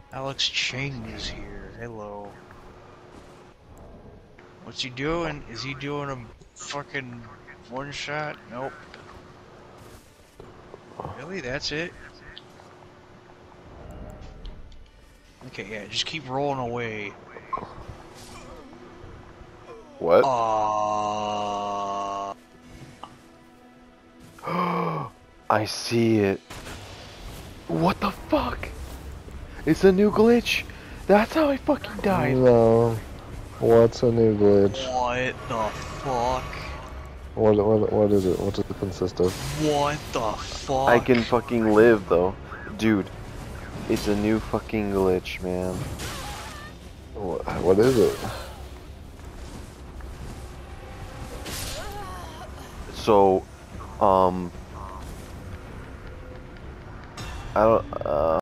Alex Chang is here. Hello. What's he doing? Is he doing a fucking one shot? Nope. Really? That's it? Okay, yeah, just keep rolling away. What? I see it. What the fuck? It's a new glitch. That's how I fucking died. No. What's a new glitch? What the fuck? What is it? What does it consist of? What the I fuck? can fucking live though. Dude, it's a new fucking glitch, man. What is it? So, I don't,